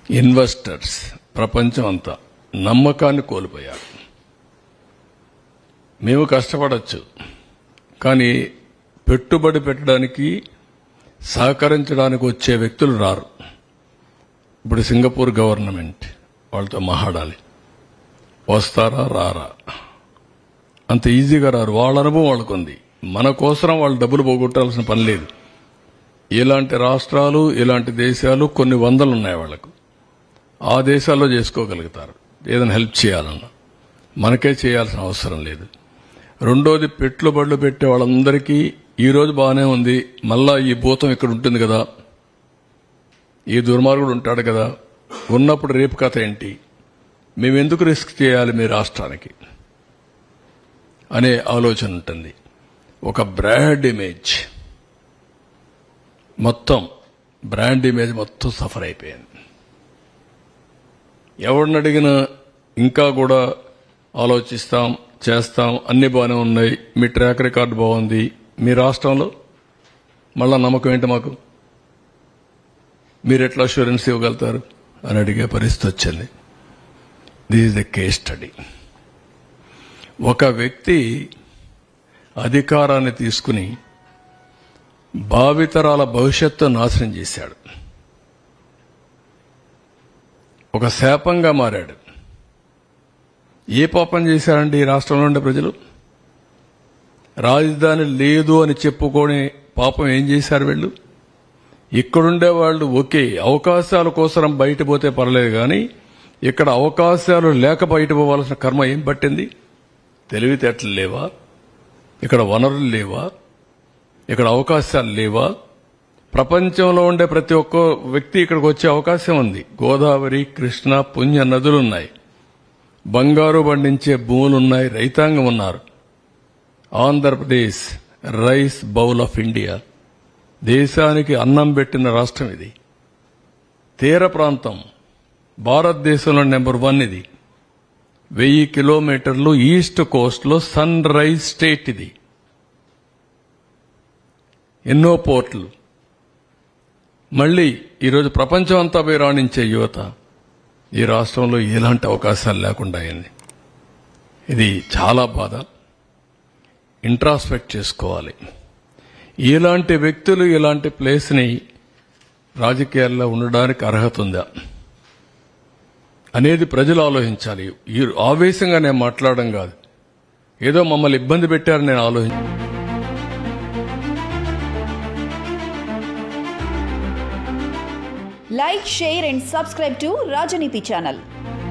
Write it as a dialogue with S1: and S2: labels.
S1: Investors ప్రపంచం అంతా నమ్మకాన్ని కోల్పోయారు. మేము కష్టపడచ్చు, కానీ పెట్టుబడి పెట్టడానికి సహకరించడానికి వచ్చే వ్యక్తులు రారు. ఇప్పుడు సింగపూర్ గవర్నమెంట్ వాళ్ళతో మాట్లాడాలి, వస్తారా రారా? అంత ఈజీగా రారు. వాళ్ళ అనుభవం వాళ్ళకుంది. మన కోసం వాళ్ళు డబ్బులు పోగొట్టాల్సిన పని లేదు. ఇలాంటి రాష్ట్రాలు, ఇలాంటి దేశాలు కొన్ని వందలు ఉన్నాయి వాళ్లకు. ఆ దేశాల్లో చేసుకోగలుగుతారు ఏదైనా హెల్ప్ చేయాలన్నా. మనకే చేయాల్సిన అవసరం లేదు. రెండోది, పెట్టుబడులు పెట్టే వాళ్ళందరికీ ఈరోజు బాగానే ఉంది, మళ్ళా ఈ భూతం ఇక్కడ ఉంటుంది కదా, ఈ దుర్మార్గుడు ఉంటాడు కదా, ఉన్నప్పుడు రేపు కథ ఏంటి, మేమెందుకు రిస్క్ చేయాలి మీ రాష్ట్రానికి అనే ఆలోచన ఉంటుంది. ఒక బ్రాండ్ ఇమేజ్ మొత్తం సఫర్ అయిపోయింది. ఎవరిని అడిగినా ఇంకా కూడా ఆలోచిస్తాం, చేస్తాం, అన్ని బాగానే ఉన్నాయి, మీ ట్రాక్ రికార్డు బాగుంది, మీ రాష్ట్రంలో మళ్ళా నమ్మకం ఏంటి మాకు, మీరు ఎట్లా అష్యూరెన్స్ ఇవ్వగలుగుతారు అని అడిగే పరిస్థితి వచ్చింది. This is the case study. ఒక వ్యక్తి అధికారాన్ని తీసుకుని భావితరాల భవిష్యత్తు నాశనం చేశాడు. ఒక శాపంగా మారాడు. ఏ పాపం చేశారండి ఈ రాష్ట్రంలో ఉండే ప్రజలు? రాజధాని లేదు అని చెప్పుకొని పాపం ఏం చేశారు వీళ్ళు? ఇక్కడుండే వాళ్ళు ఒకే అవకాశాల కోసం బయట పోతే పర్లేదు, కానీ ఇక్కడ అవకాశాలు లేక బయట పోవాల్సిన కర్మ ఏం పట్టింది? తెలివితేటలు లేవా? ఇక్కడ వనరులు లేవా? ఇక్కడ అవకాశాలు లేవా? ప్రపంచంలో ఉండే ప్రతి ఒక్క వ్యక్తి ఇక్కడికి వచ్చే అవకాశం ఉంది. గోదావరి, కృష్ణ, పుణ్య నదులున్నాయి, బంగారు పండించే భూములున్నాయి, రైతాంగం ఉన్నారు. Andhra Pradesh rice bowl of India, దేశానికి అన్నం పెట్టిన రాష్ట్రం ఇది. తీర ప్రాంతం భారతదేశంలో నెంబర్ 1 ఇది. 1000 కిలోమీటర్లు ఈస్ట్ కోస్ట్ లో సన్ రైజ్ స్టేట్ ఇది. ఎన్నో పోర్టులు. మళ్లీ ఈరోజు ప్రపంచం అంతా పోయి రాణించే యువత ఈ రాష్ట్రంలో ఎలాంటి అవకాశాలు లేకుండా అయింది. ఇది చాలా బాధ. ఇంట్రాస్పెక్ట్ చేసుకోవాలి. ఇలాంటి వ్యక్తులు ఇలాంటి ప్లేస్ ని రాజకీయాల్లో ఉండడానికి అర్హత ఉందా అనేది ప్రజలు ఆలోచించాలి. ఈ ఆవేశంగా నేను మాట్లాడడం కాదు, ఏదో మమ్మల్ని ఇబ్బంది పెట్టారని నేను ఆలోచించాను.
S2: Like, share and subscribe to Rajaniti channel.